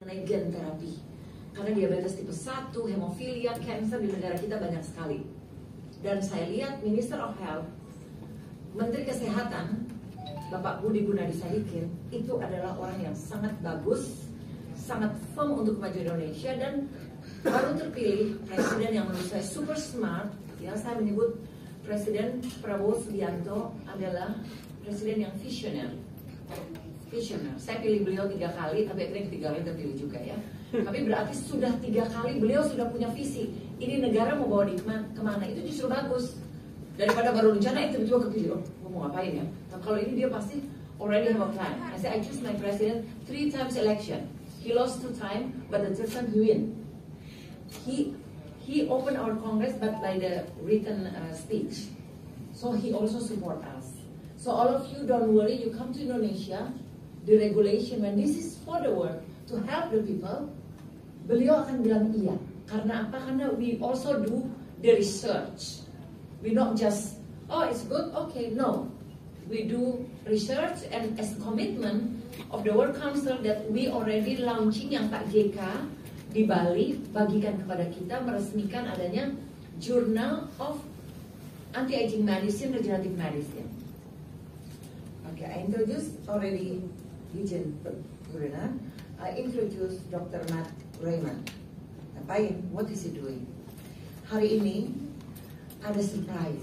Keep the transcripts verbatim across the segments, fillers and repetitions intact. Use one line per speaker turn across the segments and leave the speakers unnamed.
mengenai gen terapi. Karena diabetes tipe satu, hemofilia, cancer di negara kita banyak sekali. Dan saya lihat Minister of Health, Menteri Kesehatan, Bapak Budi Gunadi Sadikin, itu adalah orang yang sangat bagus, sangat firm untuk kemajuan Indonesia, dan baru terpilih Presiden yang menurut saya super smart. Ya, saya menyebut Presiden Prabowo Subianto adalah Presiden yang visioner. Visioner. Saya pilih beliau tiga kali, tapi akhirnya ketiga kali terpilih juga ya. Tapi berarti sudah tiga kali beliau sudah punya visi. Ini negara mau bawa di kemana? Itu justru bagus. Daripada baru rencana itu tiba-tiba kepilih, oh, mau ngapain ya? Nah, kalau ini dia pasti already have a plan. I say I choose my president three times election. He lost two times, but the third time he win. He he opened our Congress, but by the written uh, speech. So he also support us. So all of you don't worry. You come to Indonesia, the regulation when this is for the work to help the people. Beliau akan bilang iya. Karena apa? Karena we also do the research. We not just, oh it's good, okay, no. We do research, and as a commitment of the World Council that we already launching yang Pak J K di Bali bagikan kepada kita, meresmikan adanya Journal of Anti-Aging Medicine, Regenerative Medicine. Okay, I introduced already Dijen Purina. I introduced Doctor Matt Raymond. Ngapain? What is he doing? Hari ini ada surprise.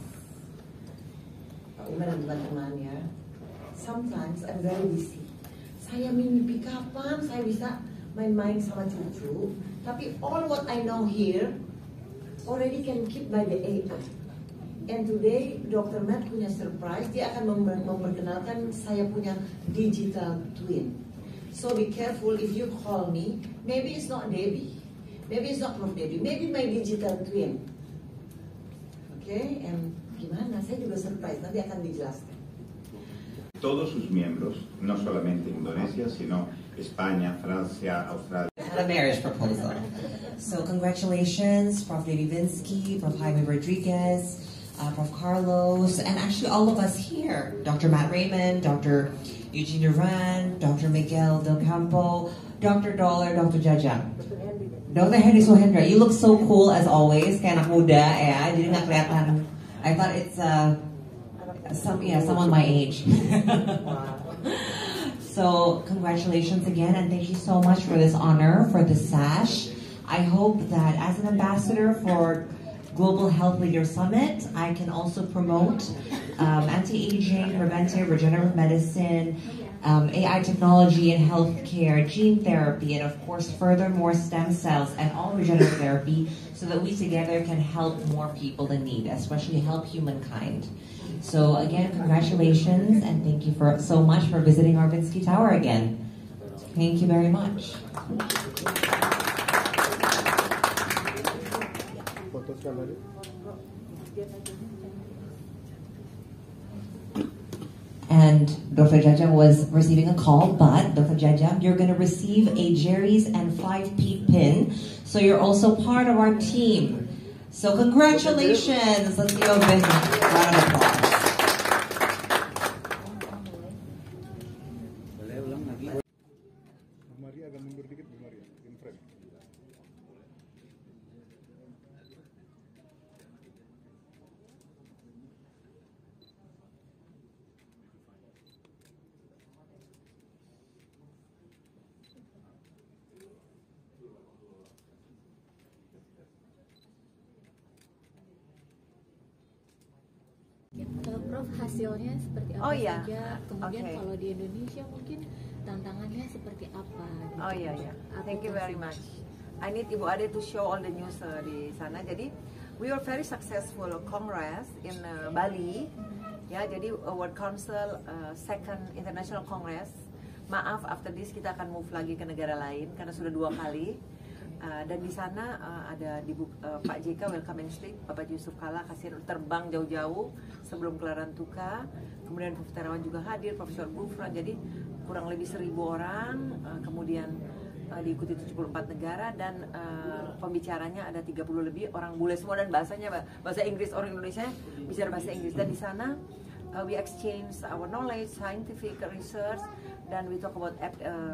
Pak Umar dan teman-teman ya. Sometimes I'm very busy. Saya mimpi kapan saya bisa main-main sama cucu. Tapi all what I know here already can keep by the A I. And today Doctor Matt punya surprise. Dia akan mem memperkenalkan saya punya digital twin. So be careful if you call me. Maybe it's not Debbie. Maybe it's not Prof Debbie. Maybe my digital twin. Okay, and gimana? Saya juga surprise. Nanti akan dijelaskan.
Todos sus miembros, no solamente Indonesia, sino España, Francia, Australia.
Had a marriage proposal. So congratulations, Prof Debbie Vinsky, Prof Jaime Rodriguez, uh, Prof Carlos, and actually all of us here. Doctor Matt Raymond, Doctor Eugene Duran, Doctor Miguel Del Campo, Doctor Dollar, Doctor Jaja. Doctor Henry Sohendra, you look so cool as always, kayak anak muda ya, jadi nggak kelihatan. I thought it's uh, some yeah someone my age. So congratulations again, and thank you so much for this honor, for this sash. I hope that as an ambassador for Global Health Leader Summit, I can also promote um, anti-aging, preventive, regenerative medicine, um, A I technology in healthcare, gene therapy, and of course furthermore stem cells and all regenerative therapy, so that we together can help more people in need, especially help humankind. So again, congratulations, and thank you for so much for visiting our Vinsky Tower again. Thank you very much. And Doctor Jajam was receiving a call, but Doctor Jajam, you're going to receive a Jerry's and five P pin, so you're also part of our team. So congratulations! Let's give a big round of applause.
Prof, hasilnya seperti apa
oh, iya.
saja? Kemudian
okay.
kalau di Indonesia mungkin tantangannya seperti apa? Gitu.
Oh iya iya. Thank you very much. I need Ibu Ade to show all the news uh, di sana. Jadi we were very successful congress in uh, Bali. Mm-hmm. Ya, jadi uh, World Council uh, Second International Congress. Maaf, after this kita akan move lagi ke negara lain karena sudah dua kali. Uh, dan di sana uh, ada di, uh, Pak J K welcome and speak, Bapak Yusuf Kala kasih terbang jauh-jauh sebelum gelaran Tuka, kemudian Profesor Terawan juga hadir, Profesor Gufran, jadi kurang lebih seribu orang, uh, kemudian uh, diikuti tujuh puluh empat negara, dan uh, pembicaranya ada tiga puluh lebih orang bule semua, dan bahasanya bahasa Inggris, orang Indonesia bicara bahasa Inggris. Dan di sana uh, we exchange our knowledge, scientific research, dan we talk about uh,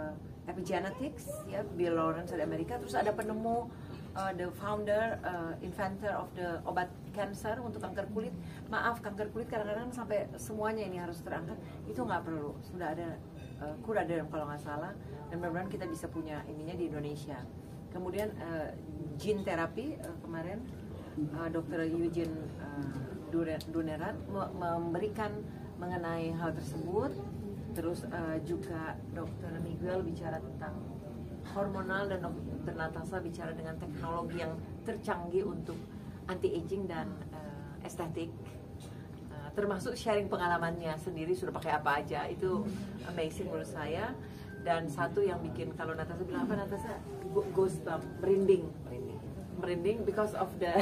epigenetics, ya, Bill Lawrence dari Amerika. Terus ada penemu, uh, the founder, uh, inventor of the obat cancer untuk kanker kulit. Maaf, kanker kulit kadang-kadang sampai semuanya ini harus terangkat. Itu nggak perlu, sudah ada uh, Curaderm kalau nggak salah. Dan mudah-mudahan kita bisa punya ininya di Indonesia. Kemudian uh, gene therapy uh, kemarin uh, dokter Eugene uh, Dunerat memberikan mengenai hal tersebut. Terus uh, juga dokter Miguel bicara tentang hormonal dan dokter Natasha bicara dengan teknologi yang tercanggih untuk anti-aging dan uh, estetik. Uh, termasuk sharing pengalamannya sendiri sudah pakai apa aja, itu amazing menurut saya. Dan satu yang bikin, kalau Natasha bilang apa Natasha? Goosebump, merinding, merinding, merinding because of the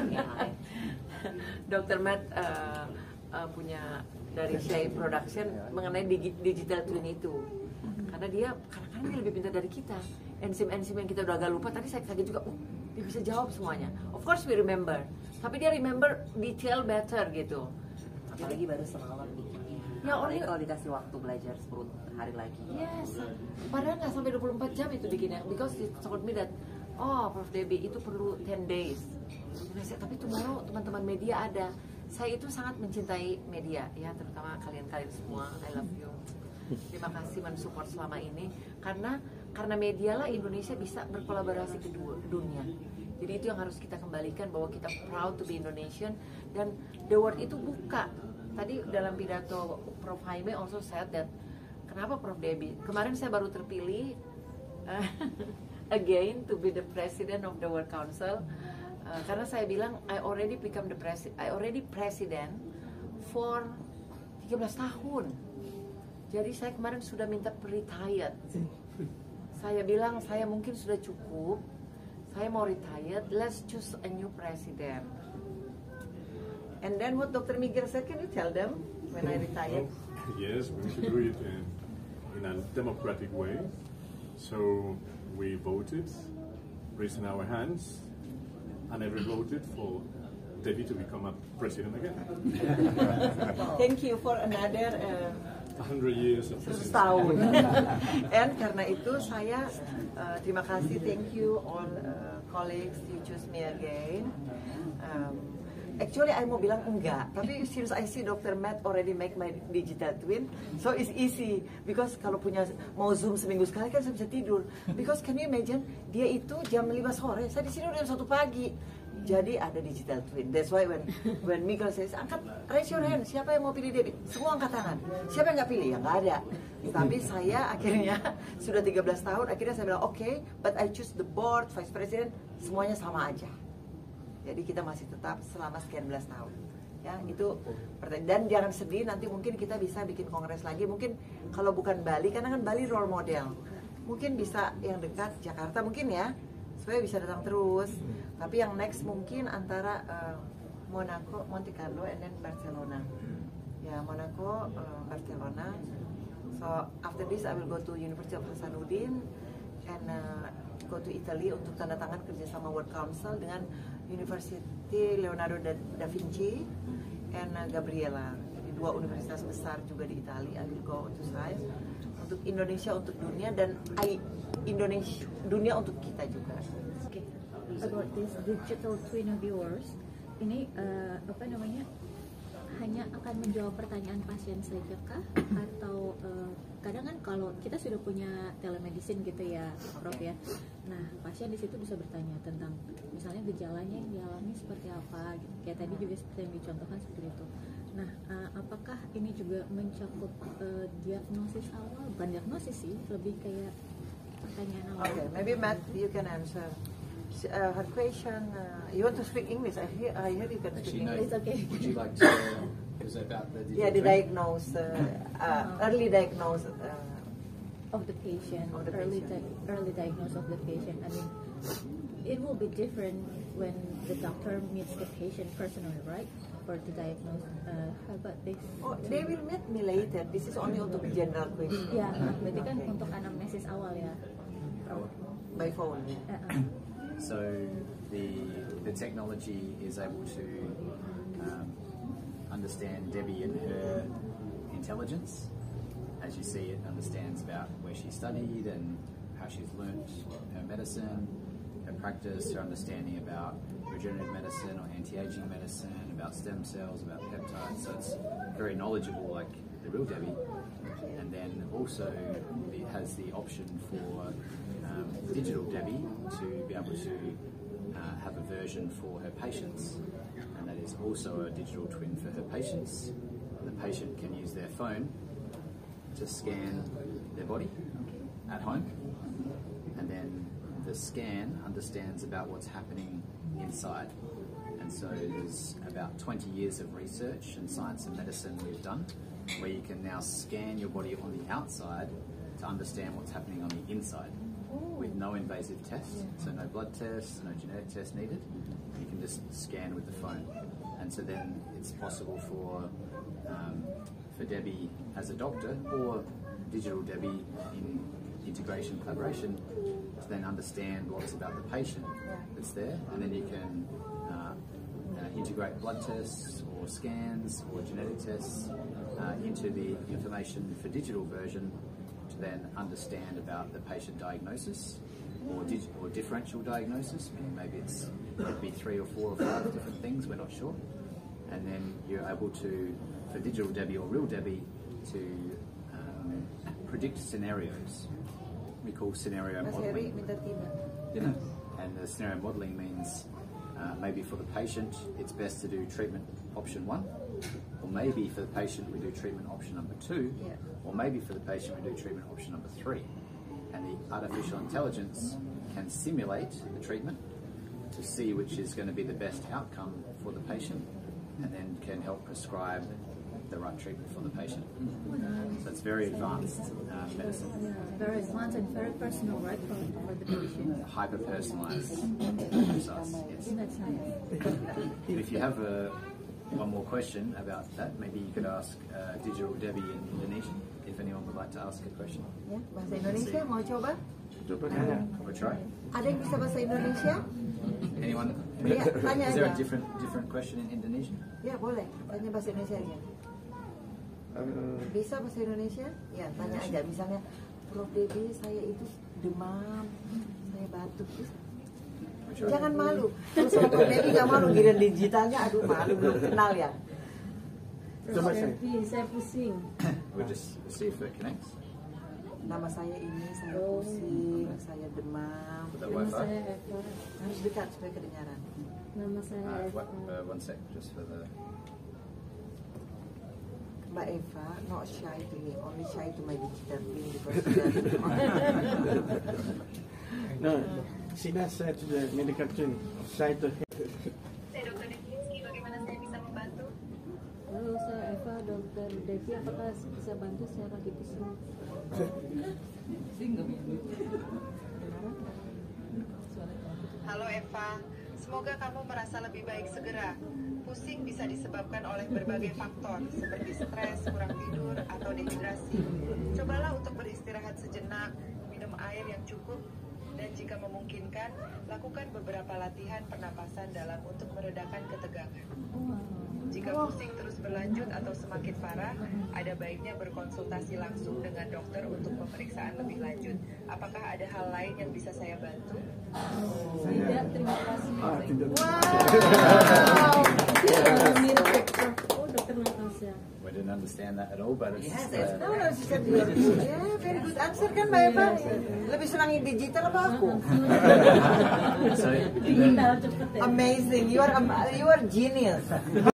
dokter Matt uh, uh, punya dari Shay Production mengenai digi digital twin itu, karena dia kadang-kadang dia lebih pintar dari kita. Enzim-enzim yang kita udah agak lupa, tadi saya kaget juga, oh dia bisa jawab semuanya. Of course we remember, tapi dia remember detail better gitu.
Apalagi baru semalam bikinnya.
Ya,
apalagi
orang-
kalau dikasih waktu belajar sepuluh hari lagi.
Yes, padahal nggak sampai dua puluh empat jam itu bikinnya, because he told me that, oh Prof Debbie itu perlu ten days. Dan saya, tapi tomorrow teman-teman media ada. Saya itu sangat mencintai media, ya, terutama kalian-kalian semua. I love you. Terima kasih mensupport selama ini, karena karena media lah Indonesia bisa berkolaborasi ke du- dunia. Jadi itu yang harus kita kembalikan, bahwa kita proud to be Indonesian, dan the world itu buka. Tadi dalam pidato Prof Jaime also said that, kenapa Prof Debbie? Kemarin saya baru terpilih uh, again to be the president of the World Council. Uh, karena saya bilang I already become the president, I already president for tiga belas tahun. Jadi saya kemarin sudah minta retired. Saya bilang saya mungkin sudah cukup. Saya mau retired. Let's choose a new president. And then what Doctor Miguel said, can you tell them when I retired?
Well, yes, we should do it in, in a democratic way. So we voted, raising our hands, and every voted for Debbie to become a president again.
Thank you for another uh,
A hundred years of
seratus
presidency.
tahun. And karena itu saya uh, terima kasih, thank you all uh, colleagues, you choose me again. Um, actually I mau bilang enggak, tapi since I see Doctor Matt already make my digital twin, so it's easy. Because kalau punya mau zoom seminggu sekali kan saya bisa tidur. Because can you imagine, dia itu jam lima sore, saya di sini udah jam satu pagi. Jadi ada digital twin. That's why when when Miguel says, angkat, raise your hand, siapa yang mau pilih Debbie? Semua angkat tangan. Siapa yang nggak pilih? Ya nggak ada. Tapi saya akhirnya sudah tiga belas tahun, akhirnya saya bilang, oke, okay, but I choose the board, vice president, semuanya sama aja. Jadi kita masih tetap selama sekian belas tahun. Ya, itu pertanyaan. Dan jangan sedih, nanti mungkin kita bisa bikin kongres lagi. Mungkin kalau bukan Bali, karena kan Bali role model. Mungkin bisa yang dekat Jakarta mungkin ya, supaya bisa datang terus. Tapi yang next mungkin antara uh, Monaco, Monte Carlo, and then Barcelona. Ya, Monaco, uh, Barcelona. So after this I will go to University of Hasanuddin and uh, go to Italy untuk tanda tangan kerjasama World Council dengan University Leonardo da, da Vinci and uh, Gabriela. Jadi dua universitas besar juga di Italia. I will go to science untuk Indonesia, untuk dunia, dan I, Indonesia dunia untuk kita juga.
Oke, about this digital twin of yours, ini uh, apa namanya, hanya akan menjawab pertanyaan pasien saja kah, atau uh, kadang kan kalau kita sudah punya telemedicine gitu ya, Prof ya. Nah, pasien di situ bisa bertanya tentang misalnya gejalanya yang dialami seperti apa, gitu. Kayak tadi juga seperti yang dicontohkan seperti itu. Nah, uh, apakah ini juga mencakup uh, diagnosis awal? Bukan diagnosis sih, lebih kayak pertanyaan awal.
Okay, maybe Matt, you can answer. Uh, her question, uh, you want to speak English? I hear, I hear you can speak
Actually, no.
English.
It's okay.
Would you like to? It was about the.
Yeah, the
digital twin?
diagnose, uh, uh, early diagnose. Uh,
Of the patient,
Of the
early
patient.
di- early diagnosis of the patient. I mean, it will be different when the doctor meets the patient personally, right? For the diagnose. Uh, how about this?
oh, they will meet me later. This is only untuk general question.
Ya, berarti kan
Okay.
untuk anamnesis awal ya.
By phone.
Uh, uh.
So the the technology is able to um, understand Debbie and her intelligence. As you see, it understands about where she studied and how she's learnt her medicine, her practice, her understanding about regenerative medicine or anti-aging medicine, about stem cells, about peptides. So it's very knowledgeable, like the real Debbie. And then also it has the option for um, digital Debbie to be able to uh, have a version for her patients, and that is also a digital twin for her patients. The patient can use their phone to scan their body at home, and then the scan understands about what's happening inside. And so there's about twenty years of research in science and medicine we've done, where you can now scan your body on the outside to understand what's happening on the inside with no invasive tests, so no blood tests, no genetic tests needed. You can just scan with the phone. And so then it's possible for um, for Debbie as a doctor, or digital Debbie in integration collaboration, to then understand what's about the patient that's there, and then you can uh, uh, integrate blood tests or scans or genetic tests uh, into the information for digital version to then understand about the patient diagnosis or, dig or differential diagnosis. Maybe it's could be three or four or five different things, we're not sure. And then you're able to, for digital Debbie or real Debbie, to um, predict scenarios. We call scenario modelling. You know, and the scenario modelling means uh, maybe for the patient it's best to do treatment option one, or maybe for the patient we do treatment option number two,
Yeah.
or maybe for the patient we do treatment option number three. And the artificial intelligence can simulate the treatment to see which is going to be the best outcome for the patient, and then can help prescribe the right treatment for the patient. So it's very advanced uh, medicine.
Yeah, very advanced and very personal, right, for, for the patient.
Hyper-personalized, precise, yes.
That's nice.
If you have a, one more question about that, maybe you could ask uh, Digital Debbie in Indonesian, if anyone would like to ask a question.
Ya, bahasa Indonesia mau coba?
Or try.
Ada yang bisa bahasa Indonesia?
Anyone?
Ya, tanya
Is there a
aja.
different different question in Indonesian?
Ya, boleh. Tanya bahasa Indonesia aja. Bisa bahasa Indonesia? Ya, tanya aja. Misalnya, Prof Debbie, saya itu demam, saya batuk. Jangan malu. Kalau sama Prof Debbie nggak malu, giliran digitalnya, aduh malu, belum kenal ya.
Coba saya.
Saya pusing.
We'll just see if it connects.
Nama saya ini, saya pusing, saya demam.
With that
Nama
Wi-Fi?
saya Eva.
Harus dekat supaya kedengaran.
Nama saya
Uh,
Eva.
what, uh, one sec, just for the.
Mbak Eva, not shy to me, only shy to my digital twin because she doesn't.
No, she does say to the medical twin, shy to him.
Saya Dokter Dekinski, bagaimana saya bisa membantu?
Halo, saya Eva, Dokter Devi. Apakah bisa bantu? Saya lagi pusing.
Halo Eva, semoga kamu merasa lebih baik segera. Pusing bisa disebabkan oleh berbagai faktor seperti stres, kurang tidur, atau dehidrasi. Cobalah untuk beristirahat sejenak, minum air yang cukup, dan jika memungkinkan, lakukan beberapa latihan pernapasan dalam untuk meredakan ketegangan. Jika pusing terus berlanjut atau semakin parah, ada baiknya berkonsultasi langsung dengan dokter untuk pemeriksaan lebih lanjut. Apakah ada hal lain yang bisa saya bantu?
Tidak, terima kasih.
Ah, tidak.
Wow. Mirip dokter. Oh, dokter Natasha.
We didn't understand that at all, but it's.
Yes,
uh,
no, no, she said, yeah, very good answer kan Mbak Eva? Lebih senang digital apa aku?
so,
Digital cepet ya.
Amazing, you are am- you are genius.